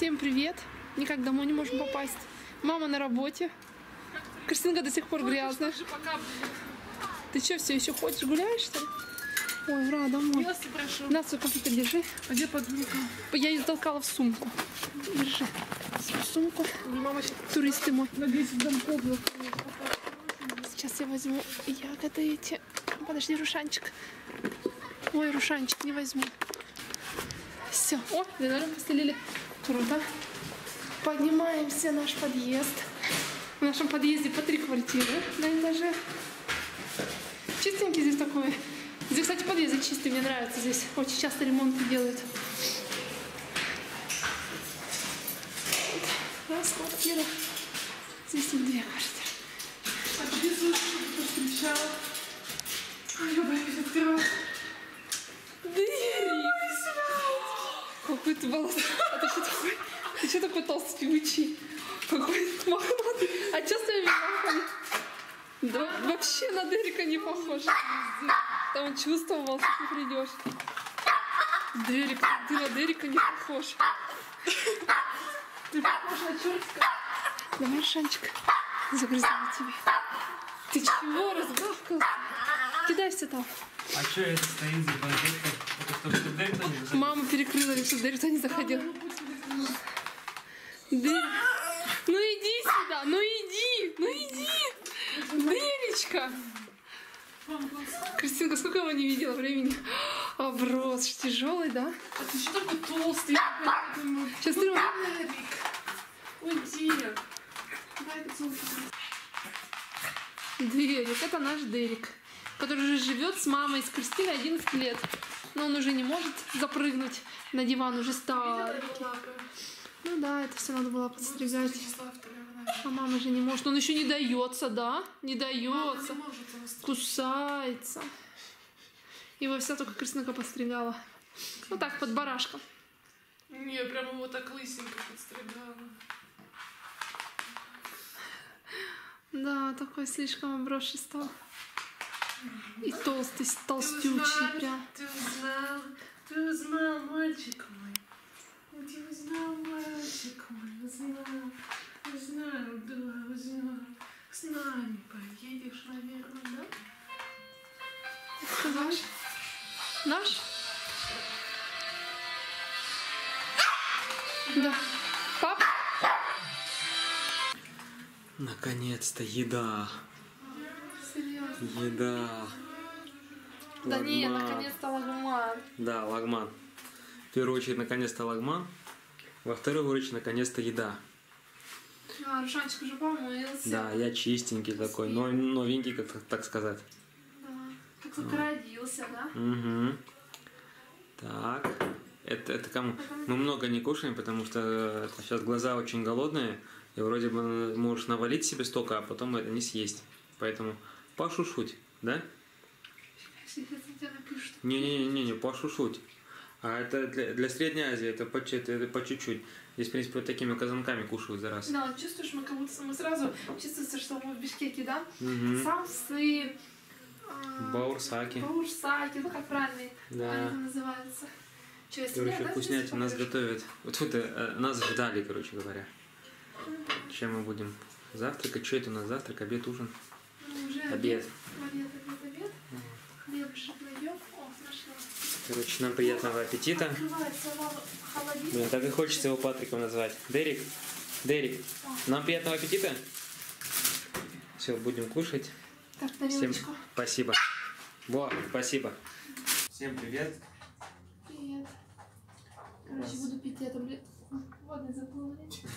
Всем привет! Никак домой не можем попасть. Мама на работе. Кристинка до сих пор грязная. Ты что, все еще ходишь, гуляешь, что ли? Ой, ура, домой. На, свой компьютер держи. А где подруга? Я ее затолкала в сумку. Держи свою сумку. Туристы мой. На 10 замков. Сейчас я возьму ягоды эти. Подожди, Рушанчик. Ой, Рушанчик, не возьму. Все. О, линолеум постелили. Круто. Поднимаемся в наш подъезд. В нашем подъезде по 3 квартиры на этаже. Чистенький здесь такой. Здесь, кстати, подъезды чистые, мне нравится. Здесь очень часто ремонты делают. Вот. Раз, квартира. Здесь 2 квартиры. А где слушай, встречала? Я боюсь открывать. Дверь! Какой ты волосатый. А ты что такой? Ты что такой толстючий? Какой ты мохнатый. А что с твоими лапами? Да, вообще на Дерека не похож. Там чувствовал, что ты придешь. Дерек, ты на Дерека не похож. Ты похож на чертика. Давай, Шанчик, загрызаю тебе. Ты чего разгавкался? Кидайся там. А что это стоит за банкеткой? Это чтобы Дерек не заходил? Мама перекрыла, чтобы Дерек не заходил. Дерек. Ну иди сюда, ну иди, ну иди. Деречка. Кристинка, сколько его не видела времени? Оброс, тяжелый, да? А ты что такой толстый? Сейчас ты... Уйди. Дай это сумку. Дерек, это наш Дерек, который уже живет с мамой, с Кристиной 11 лет. Но он уже не может запрыгнуть на диван, уже старый. Ну да, это все надо было подстригать. А мама же не может. Он еще не дается, да? Не дается. Кусается. Его вся только Кристинка подстригала. Вот так, под барашком. Не, прям его так лысенько подстригала. Да, такой слишком обросший стал. И толстый, толстючий прям. Ты узнал, мальчик мой. Ты узнал, мальчик мой, узнал. Узнал, да, узнал. С нами поедешь, наверное, да? Сказал? Наш? Да. Пап? Наконец-то еда. Серьезно? Еда. Да не, Лагман. наконец-то лагман. Да, лагман. В первую очередь, наконец-то лагман. Во вторую очередь, наконец-то еда. А, Рушанчик уже помылся. Да, я чистенький такой, но новенький, как так сказать. Да. Как только родился, да? Угу. Так. Это кому? Мы много не кушаем, потому что сейчас глаза очень голодные. И вроде бы можешь навалить себе столько, а потом это не съесть. Поэтому пошушуть, да? Сейчас тебя напишут. Не, пошушуть. А это для Средней Азии, это по чуть-чуть. Здесь, в принципе, вот такими казанками кушают за раз. Да, чувствуешь, мы сразу чувствуется, что мы в Бишкеке, да? Угу. Самсы, Баурсаки. баурсаки, ну как правильно Да. они там называются. Что, я Короче, себе, да, вкуснятин здесь нас покажешь? готовят. Вот тут нас ждали, короче говоря. Чем мы будем завтракать? Что это у нас? Завтрак, обед, ужин? Ну, уже Обед. Обед. Хлебушек найдем. О, нашла. Короче, нам приятного аппетита. Открывается холодильник. Блин, так и хочется его Патриком назвать. Дерек, нам приятного аппетита. Все, будем кушать. Так, Всем тарелочку. спасибо. Спасибо. Всем привет. Привет. Короче, буду пить я таблетку. Водой забыла.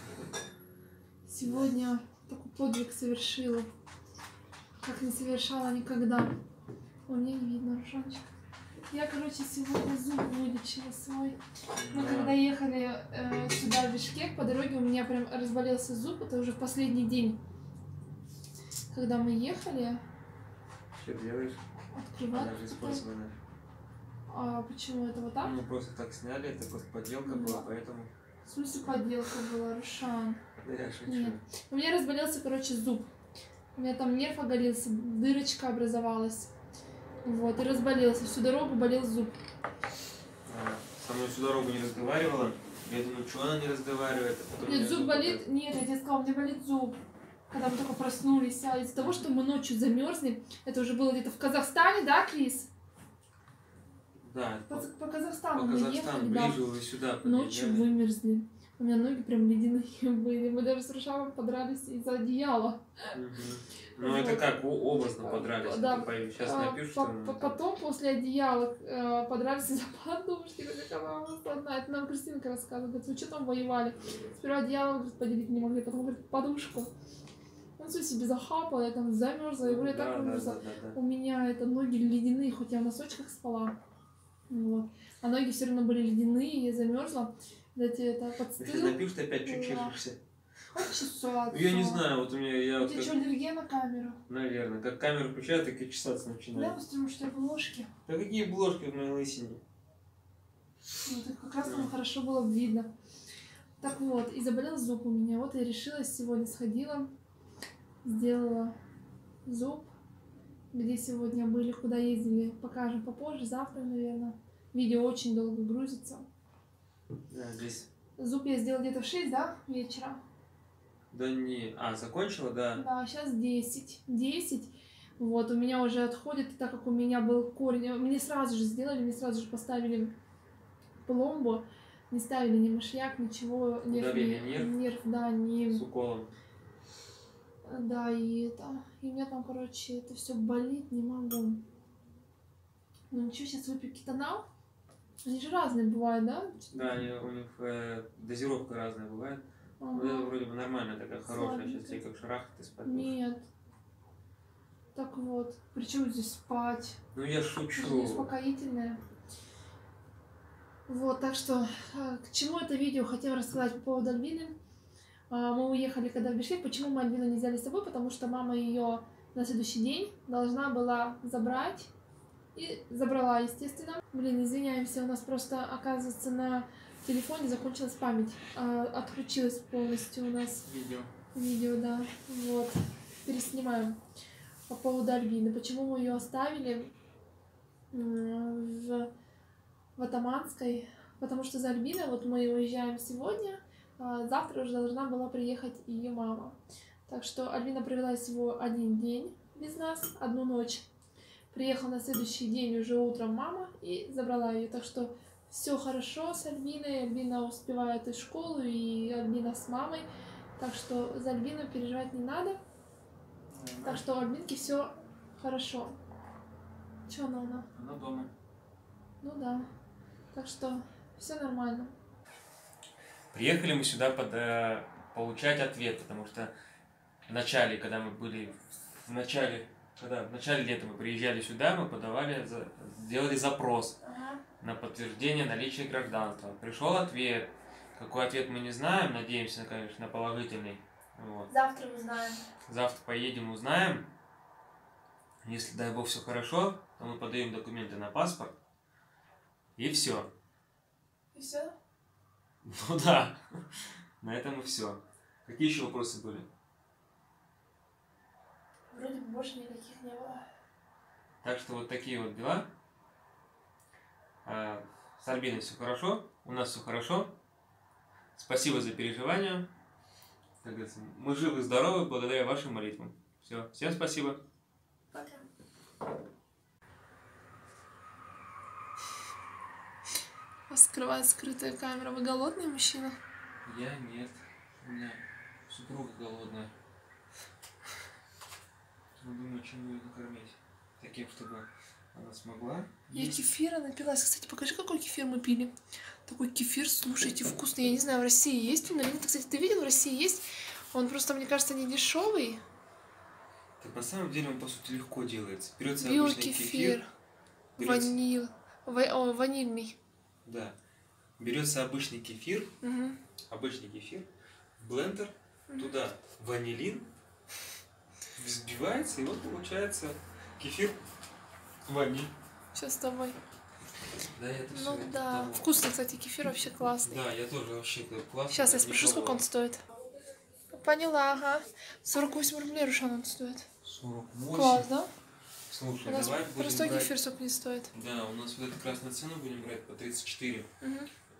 Сегодня такой подвиг совершила, как не совершала никогда. У меня не видно, Рушанчик. Я, короче, сегодня зуб вылечила свой. Мы когда ехали сюда, в Бишкек, по дороге у меня прям разболелся зуб. Это уже в последний день. Когда мы ехали, Что делаешь? открывать. Она же использована. А почему это вот так? Мы просто так сняли, это просто подделка была, поэтому... В смысле подделка была, Рушан? Да я шучу. Нет. У меня разболелся, короче, зуб. У меня там нерв оголился, дырочка образовалась. Вот, и разболелся. Всю дорогу болел зуб. Со мной всю дорогу не разговаривала. Я думаю, что она не разговаривает. А потом Нет, я зуб зуб болит? показываю. Нет, я тебе сказала, у меня болит зуб. Когда мы только проснулись, а из-за того, что мы ночью замерзли, это уже было где-то в Казахстане, да, Крис? Да, По Казахстану по мы Казахстану, ехали, да. ближе уже сюда Ночью подъезжали. вымерзли. У меня ноги прям ледяные были. Мы даже с Рушаном подрались из-за одеяла. Мгм. Ну это Вот. как образно подрались. Да. Сейчас напишешь, что... Потом после одеяла подрались из-за подушки, как она у нас одна. Это нам Кристинка рассказывает. Говорит, вы что там воевали? Сперва одеяло, говорит, поделить не могли, потом, говорит, подушку. Он все себе захапал, я там замерзла, я говорю, я так вымерзла. У меня это ноги ледяные, хоть я в носочках спала. Вот. А ноги все равно были ледяные, я замерзла. Дайте это Ты подстыл. сейчас напишешь, ты опять чуть Да. чешешься. Хоть чесаться. Я не знаю, вот у меня... Я У вот тебя как... что, аллергия на камеру? Наверное, как камеру включаю, так и чесаться Да, начинаю. потому что у тебя ложки. Да какие бложки в моей лысине? Ну, так как раз там хорошо было видно. Так вот, и заболел зуб у меня. Вот я решилась сегодня, сходила, сделала зуб. Где сегодня были, куда ездили, покажем попозже, завтра, наверное. Видео очень долго грузится. Да, здесь... Зуб я сделала где-то в 6, да, вечера? Да не... А, закончила, да? Да, сейчас 10. 10. Вот, у меня уже отходит, так как у меня был корень. Мне сразу же сделали, мне сразу же поставили пломбу. Не ставили ни мышьяк, ничего. Удалили нерв, да, не... С уколом. Да, и это... И у меня там, короче, это все болит, не могу. Ну ничего, сейчас выпью кетонал. Они же разные бывают, да? Да, у них дозировка разная бывает. Ага. Вот это вроде бы нормальная такая, хорошая. Сейчас Сладенькая. тебе как шарахает из-под душ. Нет. Так вот. Причем здесь спать? Ну я Это же шучу. успокоительное. Вот, так что, к чему это видео хотела рассказать по поводу Альбины. Мы уехали когда в Бишкек. Почему мы Альбину не взяли с собой? Потому что мама ее на следующий день должна была забрать. И забрала, естественно. Блин, извиняемся, у нас просто, оказывается, на телефоне закончилась память. Отключилась полностью у нас видео, да. Вот. Переснимаем по поводу Альбины. Почему мы ее оставили в Атаманской? Потому что за Альбиной, вот мы уезжаем сегодня, завтра уже должна была приехать ее мама. Так что Альбина провела всего один день без нас, одну ночь. Приехала на следующий день уже утром мама и забрала ее. Так что все хорошо с Альбиной. Альбина успевает и в школу, и Альбина с мамой. Так что за Альбину переживать не надо. Так что у Альбинки все хорошо. Че она? Она дома. Ну да. Так что все нормально. Приехали мы сюда получать ответ, потому что в начале, когда мы были в начале лета мы приезжали сюда, мы сделали запрос на подтверждение наличия гражданства. Пришел ответ. Какой ответ мы не знаем, надеемся, конечно, на положительный. Вот. Завтра узнаем. Завтра поедем, узнаем. Если, дай бог, все хорошо, то мы подаем документы на паспорт. И все. И все? Ну да, на этом и все. Какие еще вопросы были? Вроде бы больше никаких не было. Так что вот такие вот дела. С Альбиной все хорошо, у нас все хорошо. Спасибо за переживания. Как говорится, мы живы и здоровы благодаря вашим молитвам. Все, всем спасибо. Пока. Скрывает скрытая камера. Вы голодный мужчина? Я нет. У меня супруга голодная. Я думаю, чем ее накормить. Таким, чтобы она смогла. Я кефира напилась. Кстати, покажи, какой кефир мы пили. Такой кефир, слушайте, вкусный. Я не знаю, в России есть он или нет. Кстати, ты видел, в России есть? Он просто, мне кажется, не дешевый. Так на самом деле он, по сути, легко делается. Берется обычный Биокефир. берется... Ванильный. Да. Берется обычный кефир, Угу. в блендер, туда ванилин, взбивается, и вот получается кефир ваниль. Сейчас с тобой. Да, это Ну все. да. Вкусный, кстати, кефир вообще классный. Да, я тоже вообще классный. Сейчас я спрошу, сколько он стоит. Поняла, ага. 48 рублей, Рушан, он стоит. 48. Класс, да? Слушай, У нас давай будем простой брать... кефир сколько не стоит. Да, у нас вот эту красную цену будем брать по 34. Угу.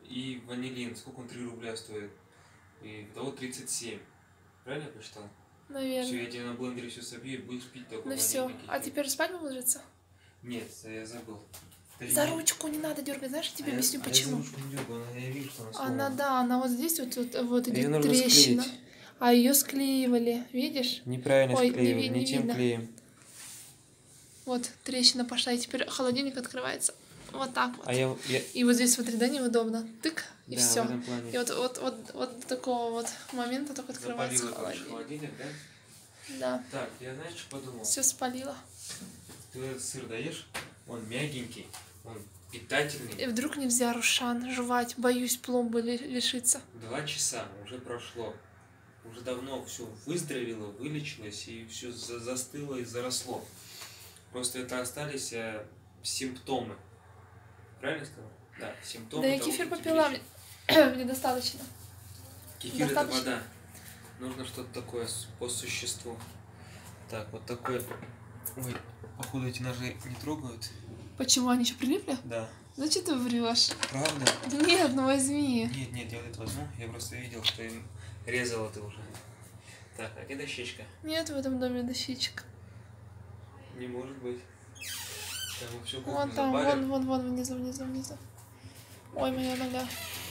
и ванилин. Сколько он? 3 рубля стоит. И того 37. Правильно я посчитал? Наверное. Все, я тебе на блендере все собью и будешь пить только Ну все. ванильный А кефир. теперь спать ложиться? Нет, я забыл. За ручку не надо дергать, знаешь, я тебе объясню почему. Я за ручку не дергаю, я вижу, что она Она, сломана. да, она вот здесь вот Её идет нужно трещина. склеить. А ее склеивали, видишь? Неправильно Ой, склеивали, не не тем видно. клеем. Вот трещина пошла, и теперь холодильник открывается. Вот так вот. А я... И вот здесь, смотри, да, неудобно. Тык, и Да, все. в этом плане. И вот до такого вот момента только открывается Запалила, короче, холодильник. холодильник, да? Да, Так, я знаешь, что подумал? все спалила. Ты этот сыр даешь, он мягенький, он питательный. И вдруг нельзя, Рушан, жевать, боюсь пломбы лишиться. 2 часа уже прошло. Уже давно все выздоровело, вылечилось и все застыло и заросло. Просто это остались симптомы. Правильно сказал? Да, симптомы. Да я того, кефир что тебе попила, лечить. мне достаточно. Кефир это достаточно. вода. Нужно что-то такое по существу. Так, вот такой. Ой, походу эти ножи не трогают. Почему они еще прилипли? Да. Зачем ты врешь? Правда? Нет, ну возьми. Нет, я вот это возьму. Я просто видел, что им резала ты уже. Так, а где дощечка? Нет в этом доме дощечек. Не может быть. Там все Вон там, вон, внизу. Ой, моя нога.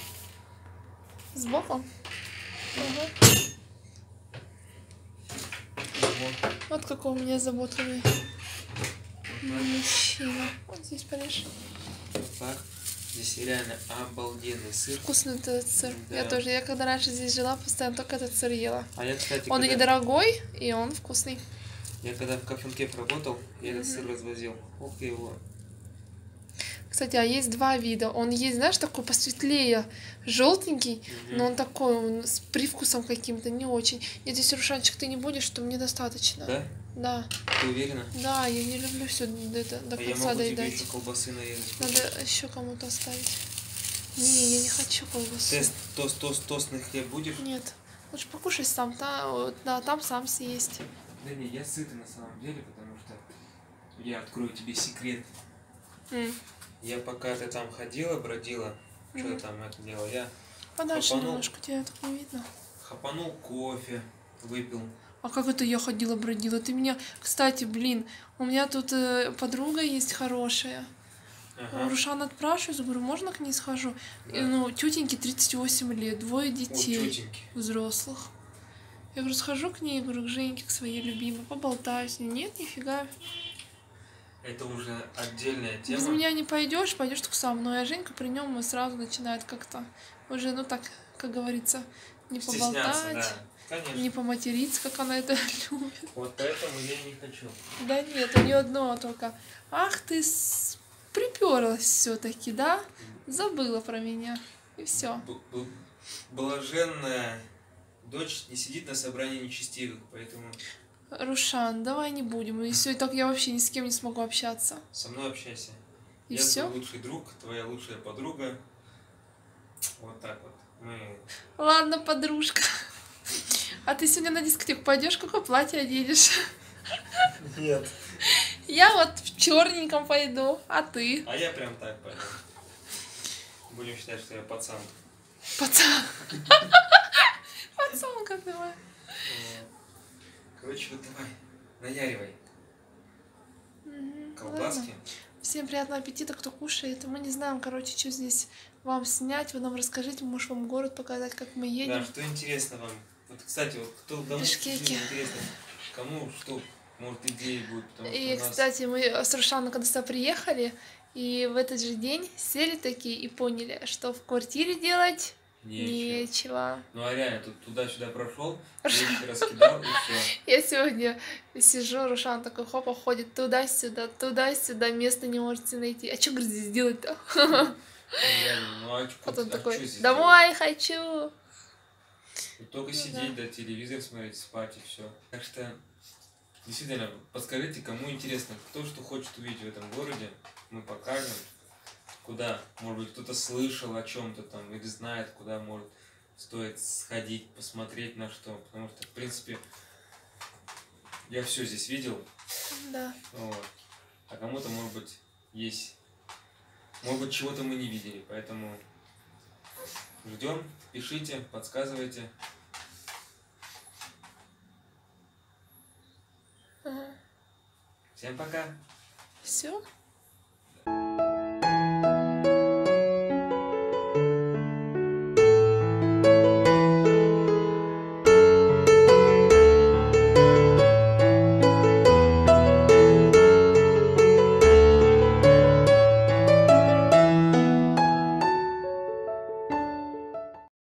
Сбоку? Ага. Вот какой у меня заботливый мужчина. Вот здесь порежь. Вот так. Здесь реально обалденный сыр. Вкусный этот сыр. Да. Я тоже. Я когда раньше здесь жила, постоянно только этот сыр ела. А я, кстати, Он и недорогой, и он вкусный. я когда в Кафенкеф работал, я этот сыр развозил. Ох ты его. Кстати, а есть два вида. Он есть, знаешь, такой посветлее, желтенький, но он такой, он с привкусом каким-то, не очень. Нет, здесь, Рушанчик, ты не будешь, то мне достаточно. Да? Да. Ты уверена? Да, я не люблю все до А я конца могу тебе доедать. еще колбасы нарезать. Надо еще кому-то оставить. Не, я не хочу колбасу. Тостный хлеб будешь? Нет. Лучше покушай сам, да, там сам съесть. Да не, я сытый на самом деле, потому что я открою тебе секрет. Я пока ты там ходила, бродила, что-то там это делала, я Подальше хапанул. немножко, тебя так не видно. Хапанул кофе, выпил. А как это я ходила, бродила? Ты меня... Кстати, блин, у меня тут подруга есть хорошая. Ага. Рушан отпрашиваюсь, говорю, можно к ней схожу? Да. И, ну, тетеньке 38 лет, 2 детей Вот тетеньки. взрослых. Я говорю, схожу к ней, говорю, к Женьке, к своей любимой, поболтаю с ней. Нет, нифига. Это уже отдельная тема. Без меня не пойдешь, пойдешь только со мной. А Женька при нем сразу начинает как-то уже, ну так, как говорится, не Стесняться, поболтать, да. Конечно. не поматериться, как она это любит. Вот поэтому я не хочу. Да нет, у нее одно только. Ах ты приперлась все-таки, да? Забыла про меня. И все. Блаженная дочь не сидит на собрании нечестивых, поэтому Рушан, давай не будем. И все, так я вообще ни с кем не смогу общаться. со мной общайся. И Я все? твой лучший друг, твоя лучшая подруга. Вот так вот. Мы... Ладно, подружка. А ты сегодня на дискотеку пойдешь, какое платье оденешь? Нет. Я вот в черненьком пойду, а ты? А я прям так пойду. Будем считать, что я пацан. Пацан. Пацан, как давай. Короче, вот давай, наяривай. Ладно. Колбаски. Всем приятного аппетита, кто кушает. Мы не знаем, короче, что здесь вам снять. Вы нам расскажите, может, вам город показать, как мы едем. Да, что интересно вам? Вот, кстати, вот кто кому Бишкеке. интересно, кому что, может, идеи будет, потому что И, у нас... кстати, мы с Рушаном когда сюда приехали, и в этот же день сели такие и поняли, что в квартире делать нечего. Ну а реально, тут туда-сюда прошел, вещи раскидал и все. Я сегодня сижу, Рушан такой хопа ходит туда-сюда, места не можете найти. А что, говорит, здесь делать-то? Ну а Потом что такой, здесь домой хочу. делать? Только Ну сидеть, да, телевизор смотреть, спать и все. Так что, действительно, подскажите, кому интересно, кто что хочет увидеть в этом городе, мы покажем. Куда, может быть, кто-то слышал о чем-то там или знает, куда может стоит сходить, посмотреть на что. Потому что, в принципе, я все здесь видел. Да. Вот. А кому-то, может быть, есть. Может быть, чего-то мы не видели. Поэтому Ждем, пишите, подсказывайте. Всем пока. Все?